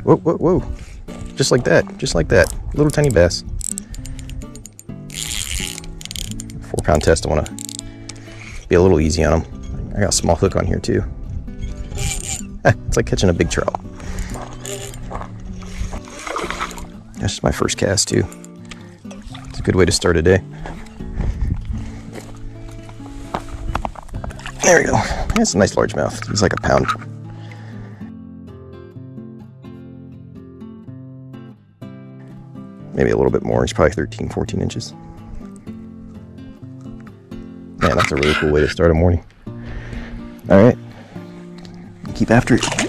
Whoa, whoa, whoa. Just like that. Just like that. Little tiny bass. 4-pound test. I want to be a little easy on them. I got a small hook on here too. It's like catching a big trout. That's just my first cast too. It's a good way to start a day. There we go. That's a nice largemouth. He's like a pound. Maybe a little bit more. He's probably 13, 14 inches. Man, that's a really cool way to start a morning. All right. Keep after it.